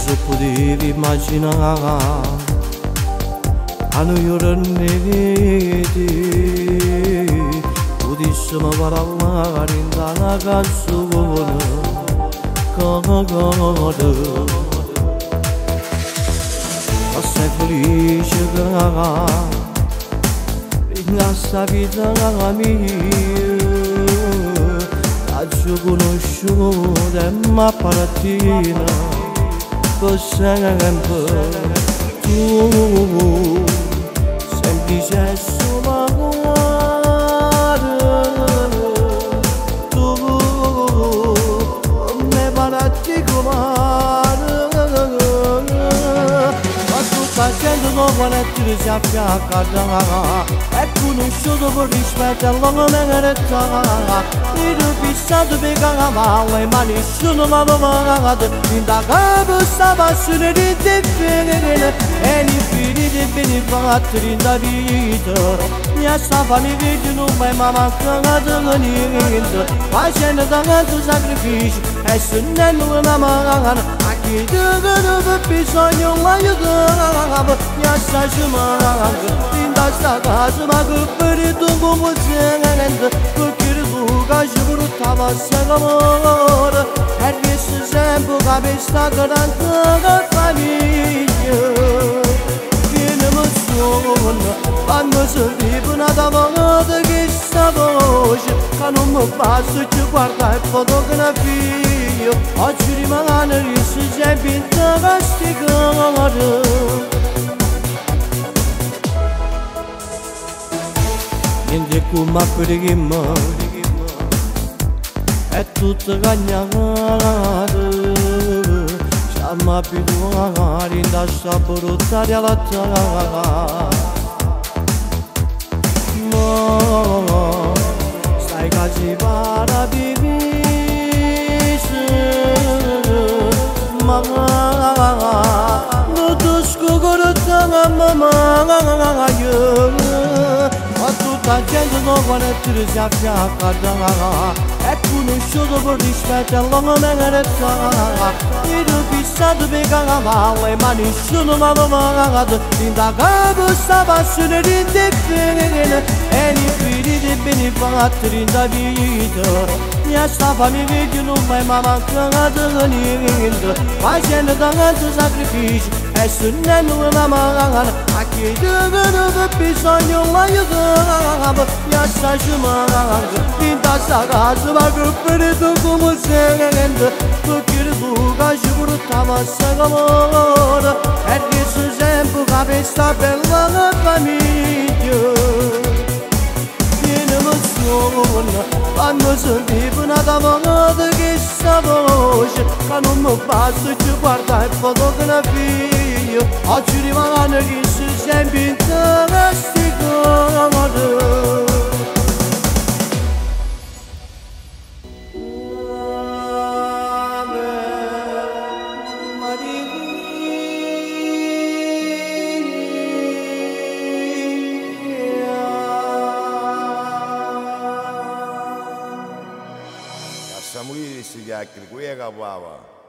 só podevi immaginare a noi ora negati potessimo parlare in una canzone ma sei felice che in questa vita mia ti conosciuta ma paratina per sempre tu semplice solare tu me parati comare ma tutta gente non vuole ti si affiacca e conosciuto per rispetto alla merità il pissato per cagare ma nessuno mi ha pagato in da capo sta passione di te bene e nei figli di bene fatti in da vita mia sta famiglia non mai mancato niente facendo tanto sacrificio e se non mi amano a chi deve bisogno ma io devo mia sta sciamata in da sta casa ma che per tu come sente perché tu che brutta sei amore e riesci sempre a questa grande famiglia viene mi suona quando si vive una volta che sta voce che non mi basta ci guarda e fotografia oggi rimane riesci sempre in castigare niente come prima è tutto cagnato siamo abituati in questa brutta realtà ma stai che ci para ma non ti scocorta mamma ma tutta gente non vuole ti si affiacca è conosciuto per rispetto alla merità il pissato per cagare ma nessuno mi ha pagato in da capo sta passione di te bene e nei figli di bene fatti in da vita mia sta famiglia non mai mancato niente facendo tanto sacrificio e se non mi amano a chi deve bisogno ma io devo mia sta sciamata in questa casa ma che per tu come sente perché tu che brutta sei amore e riesci sempre a questa bella famiglia viene mi suona quando si vive una volta che sta voce che non mi basta ci guarda e fotografia oggi rimane riesci sempre in castigare Samuel si chiacchiera, qui è che